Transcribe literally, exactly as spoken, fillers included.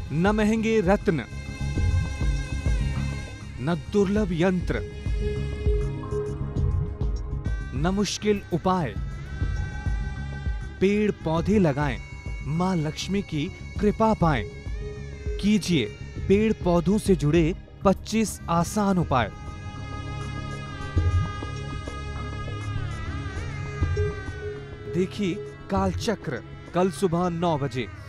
न महंगे रत्न, न दुर्लभ यंत्र, न मुश्किल उपाय। पेड़ पौधे लगाएं, मां लक्ष्मी की कृपा पाएं। कीजिए पेड़ पौधों से जुड़े पच्चीस आसान उपाय। देखिए कालचक्र कल सुबह नौ बजे।